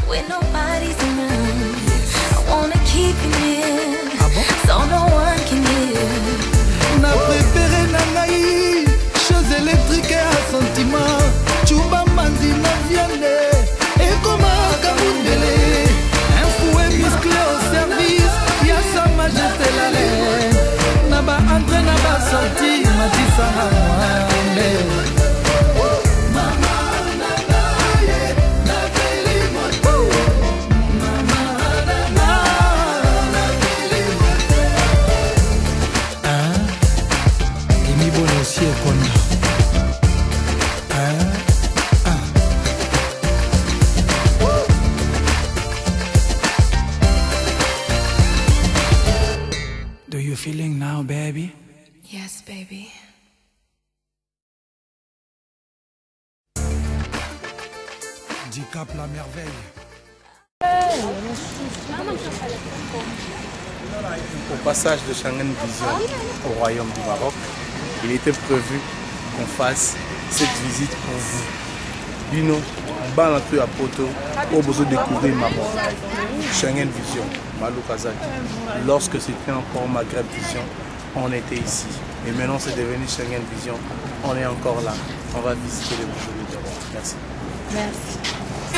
when nobody's around. I wanna keep you near, so no one can hear. Na préféré na ngai, chose électrique à sentiment. Chuba mandi na viande, et comme Kamundele. Un fouet musclé au service, y'a sa majesté la reine. Na ba entré, na ba sorti, ma tissa na moi. Do you feeling now, baby? Yes, baby. Dicap la merveille. Au passage de Schengen Vision au Royaume du Maroc, il était prévu qu'on fasse cette visite pour vous. Bino, Balantou à Poto, au besoin de découvrir le Maroc. Schengen Vision, Malou Kazaki. Lorsque c'était encore Maghreb Vision, on était ici. Et maintenant c'est devenu Schengen Vision, on est encore là. On va visiter les boucheries de Rome. Merci. Merci.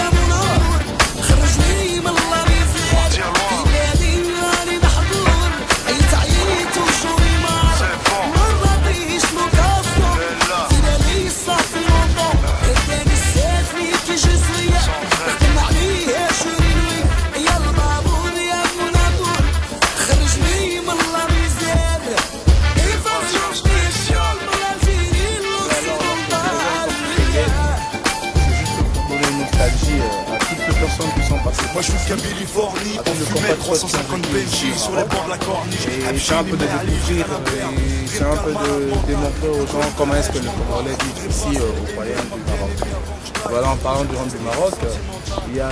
Qui sont passées. Moi je suis Californie, on fumait 350 Benji sur les bords de la corniche. C'est un peu de découvrir, c'est un peu de démontrer aux gens comment est-ce que le Congolais vit ici au Royaume du Maroc. Voilà, en parlant du Royaume du Maroc, il y a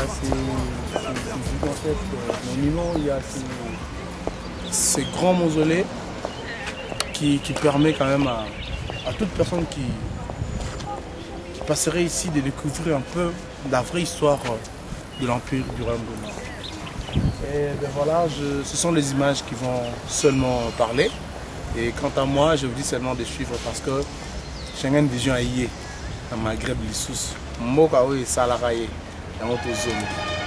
ces monuments, il y a ces grands mausolées qui permet quand même à toute personne qui passerait ici de découvrir un peu la vraie histoire de l'Empire du Royaume du Maroc. Et ben voilà, ce sont les images qui vont seulement parler. Et quant à moi, je vous dis seulement de suivre parce que Schengen Vision a yé, dans Maghreb Lissous, Mboka et Salaraye, dans notre zone.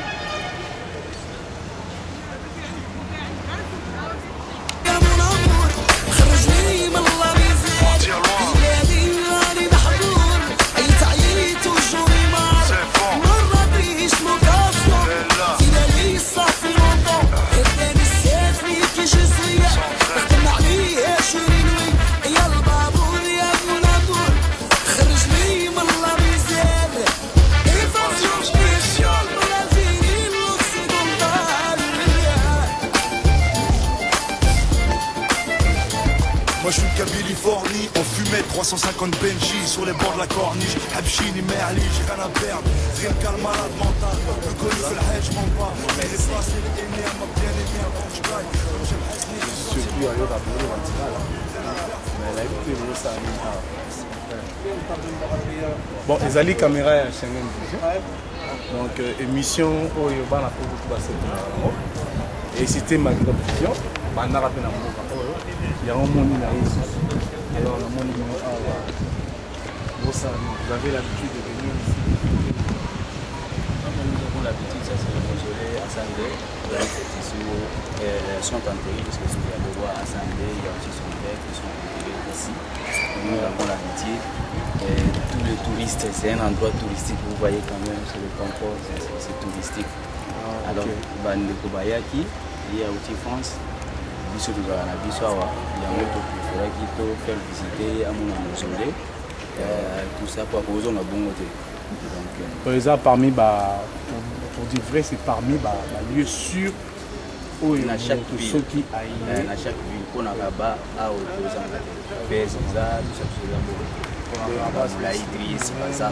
Moi je suis de Californie, on fumait 350 Benji sur les bords de la corniche. Habchini, Merli, j'ai rien à perdre. Rien qu'à le malade mental, le connu fait la haine, je m'en bats. Mais les places, les aimés, elle m'a bien aimé avant que je gagne. Je suis allé à Boulou Antimal, mais là, il faut ça. Bon, les Ali caméra et Schengen Vision. Donc, émission au Yoruba, on a fait beaucoup de et c'était Maghreb Vision. Il y a un monde qui est alors vous avez l'habitude de venir ici. Nous avons l'habitude, ça c'est le mausolée à Sandé. Ils sont enterrés parce que il y a le roi à Sandé, il y a aussi son père qui sont enterrés ici. Nous avons l'habitude. Tous les touristes, c'est un endroit touristique, vous voyez quand même, c'est le confort, c'est touristique. Alors, Bande Kobayaki, il y a aussi France. Biso de la Bissawa, il y a un autre préféré qui peut faire visiter à mon mausolée. Tout ça pour cause on a bon côté. Par exemple, parmi, pour dire vrai, c'est parmi les lieux sûrs où il y a chaque ville. Dans chaque ville, on a là-bas à opposant la Bézza, tout ça, tout ça. La Idriss, ça.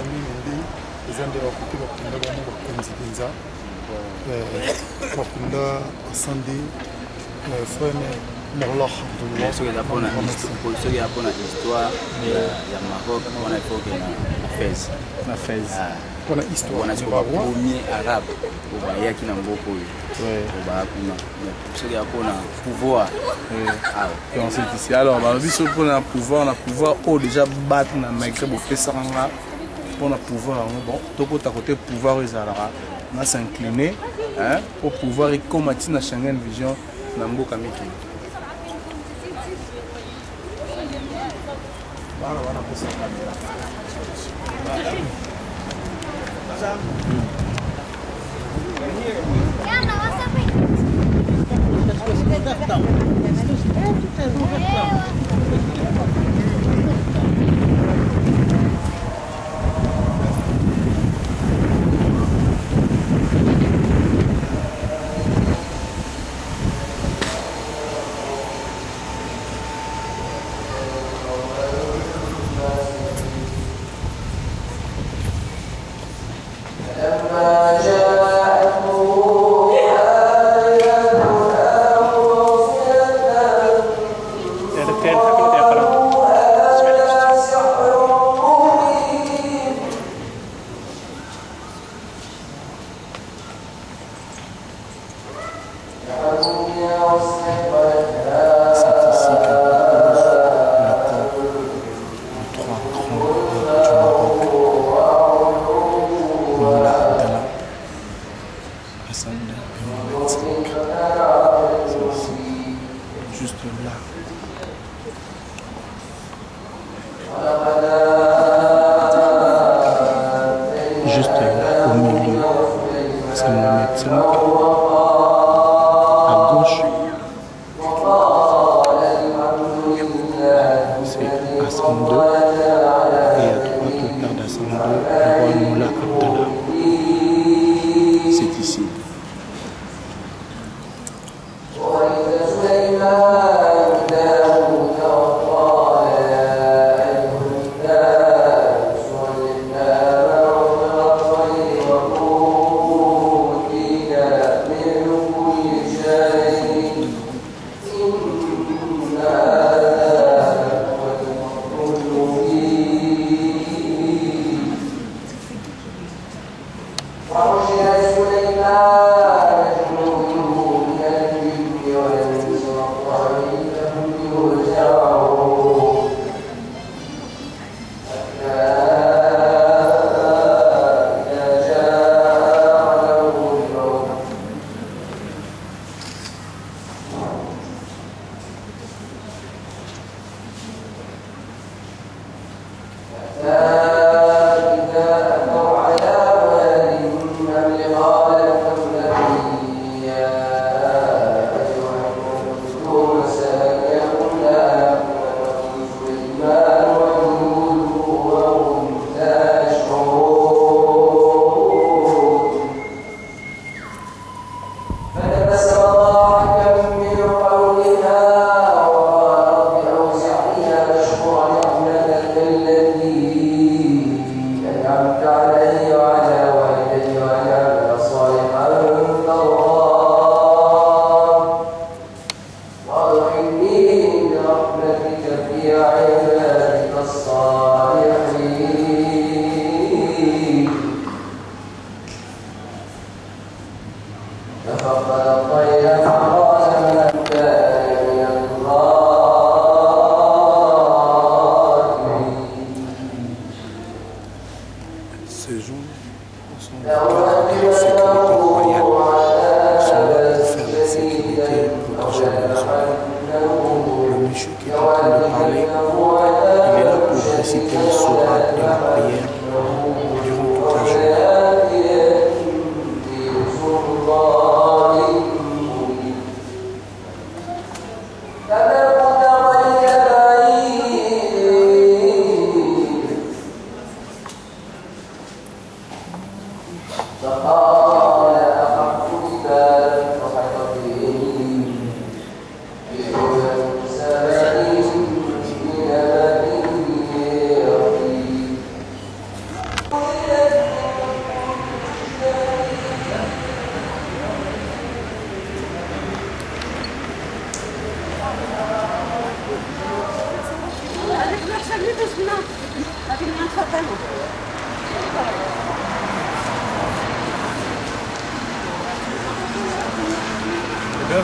Ceux qui apprennent l'histoire du Maroc, on a fait la Fès. La Fès. Pour l'histoire. On a dit le premier arabe. Il y a qui n'a beaucoup. Ceux qui ont un pouvoir. Et on sait ici. Alors, on a vu sur le pouvoir, on a pouvoir déjà battre dans le mec, pour faire ça pour le pouvoir. Bon, donc à côté pouvoir, on a s'incliner pour pouvoir combattre dans Schengen Vision dans le Kamiki. Voilà, voilà pour ça.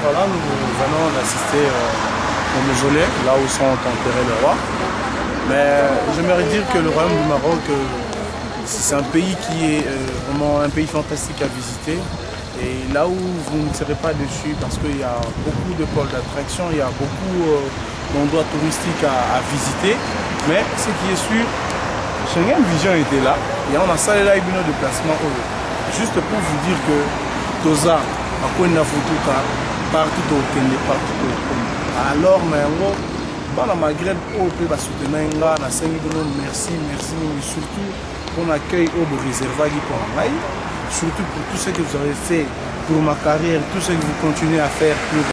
voilà, nous venons d'assister au mausolée, là où sont enterrés les rois. Mais j'aimerais dire que le Royaume du Maroc, c'est un pays qui est vraiment un pays fantastique à visiter. Et là où vous ne serez pas déçus, parce qu'il y a beaucoup de pôles d'attraction, il y a beaucoup d'endroits touristiques à visiter. Mais ce qui est sûr, Schengen Vision était là. Et on a salé là une déplacement. Juste pour vous dire que Toza, à quoi il a photo partout au Kenya, partout au Congo. Alors, mais dans la Maghreb, on peut soutenir là, on a merci, surtout pour l'accueil au réservé pour surtout pour tout ce que vous avez fait pour ma carrière, tout ce que vous continuez à faire.